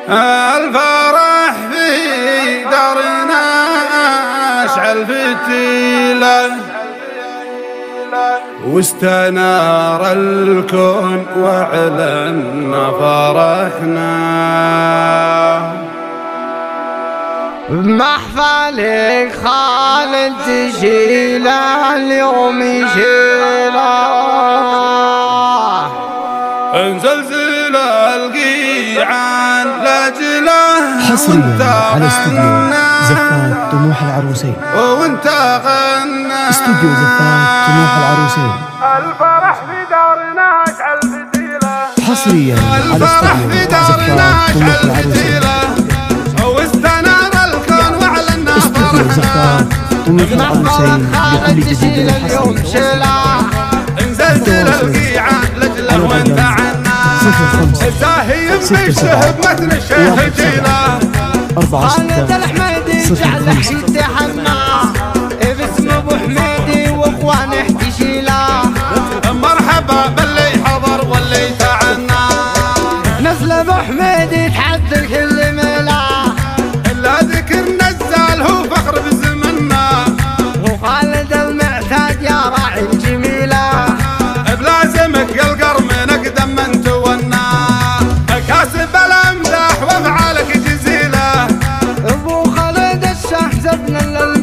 الفرح في دارنا اشعل فتيله واستنار الكون واعلنا فرحنا. بمحفلك خالد تشيله اليوم يشيله انزلزل القيعان لاجله حصريا على استوديو زفات طموح العروسين. وانت غنى استوديو زفات طموح العروسين. الفرح في دارنا اشعل فتيله. حصريا على استوديو زفات طموح العروسين. واستنار الكون واعلنا استوديو زفات طموح العروسين لكل جديد اليوم شيله انزلزل القيعان لاجله وانت عنا. 05 الزاهي بيشهد متن الشيخ جيله. 4 خالد 6 الحميدي جعله يتحنى باسم ابو حميدي واخوانه تشيله. مرحبا باللي حضر واللي تعنى. نسل ابو حميدي تحدى الكل ملا الا ذكر نزال هو فخر بزمنا. وخالد المعتاد يا راعي الجميله بلازمك يا القرم نقدم من تونا. كاسب الامداح وافعالك جزيله. ابو خالد الشاه زبنا